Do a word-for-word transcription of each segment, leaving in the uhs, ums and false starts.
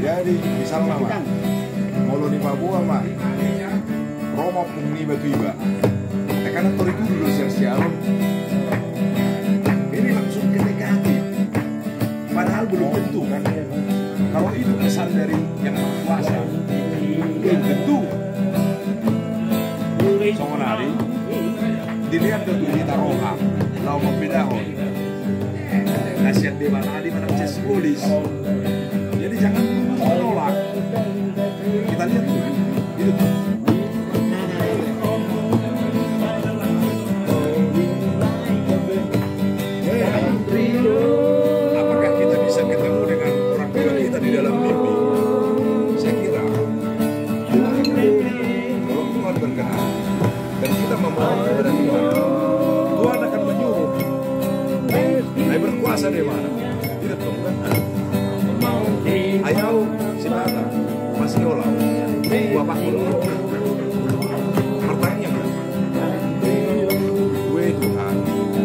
Jadi misalnya mah, kalau di Papua mah, Roma pun ni batu iba. Karena tori itu dulu sial-sial, ini langsung ke negatif. Padahal belum tentu kan. Kalau itu kesan dari yang berkuasa, belum tentu. Songonari, dilihat ke dunia taroha, lau membedahon. Nasihat di mana di mana cek polis. Jadi jangan menolak. Kita lihat tuh, itu tuh. Apakah kita bisa ketemu dengan orang tua kita di dalam mimpi? Saya kira kalau Tuhan berkenan dan kita memohon kepada Tuhan, Tuhan akan menyuruh. Saya berkuasa di mana? Tidak tahu kan? Ayau si Bata masih olah, bapak ulang. Hartanya berapa? Gue Tuhan.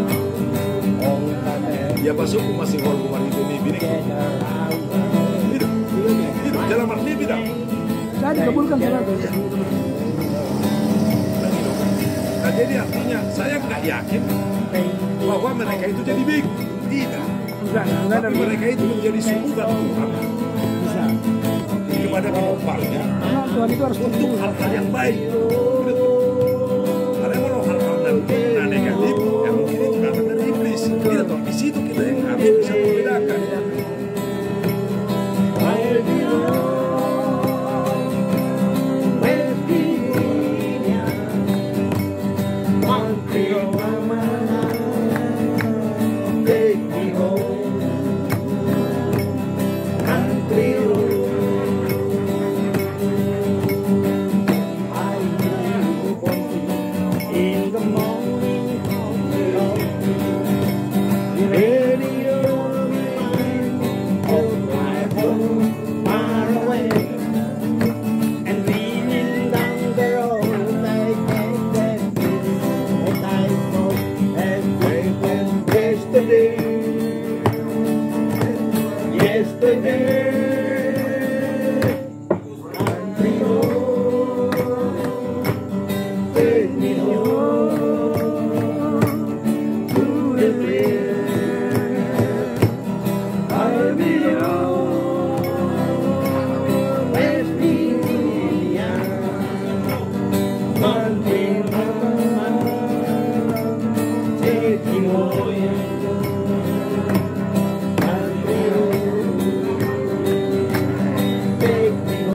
Ya basuku masih walaupun itu nih bini. Hidup, hidup jalan mati tidak. Saya dikabulkan salat. Nah jadi artinya saya nggak yakin bahwa mereka itu jadi big. Tidak. Enggak, enggak ada. Tapi mereka itu menjadi sumber Tuhan Bisa. kepada penumpangnya. Nah, Tuhan itu harus Untuk hal-hal yang baik. Ada yang mau hal-hal yang negatif, yang mungkin itu datang dari iblis. Tidak tahu di situ kita yang harus bisa